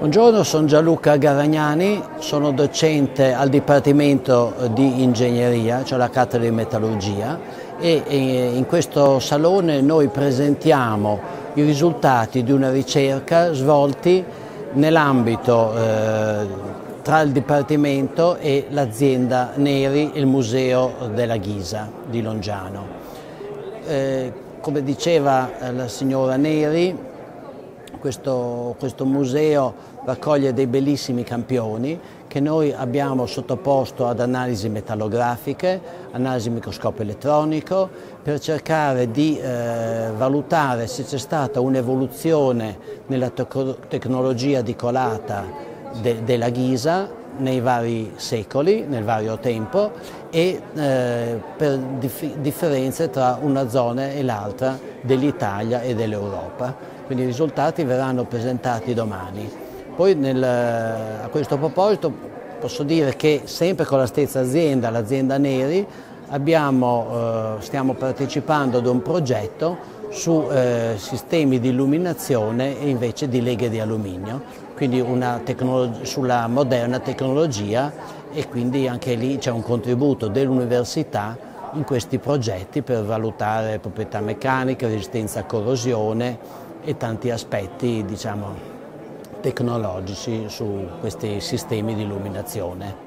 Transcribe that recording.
Buongiorno, sono Gianluca Garagnani, sono docente al Dipartimento di Ingegneria, cioè la cattedra di Metallurgia, e in questo salone noi presentiamo i risultati di una ricerca svolti nell'ambito tra il Dipartimento e l'azienda Neri, il Museo della Ghisa di Longiano. Come diceva la signora Neri, questo museo raccoglie dei bellissimi campioni che noi abbiamo sottoposto ad analisi metallografiche, analisi microscopio elettronico, per cercare di valutare se c'è stata un'evoluzione nella tecnologia di colata della ghisa nei vari secoli, nel vario tempo, e per differenze tra una zona e l'altra dell'Italia e dell'Europa. Quindi i risultati verranno presentati domani. Poi a questo proposito posso dire che sempre con la stessa azienda, l'azienda Neri, stiamo partecipando ad un progetto su sistemi di illuminazione e invece di leghe di alluminio, quindi sulla moderna tecnologia, e quindi anche lì c'è un contributo dell'università in questi progetti per valutare proprietà meccaniche, resistenza a corrosione e tanti aspetti, diciamo, tecnologici su questi sistemi di illuminazione.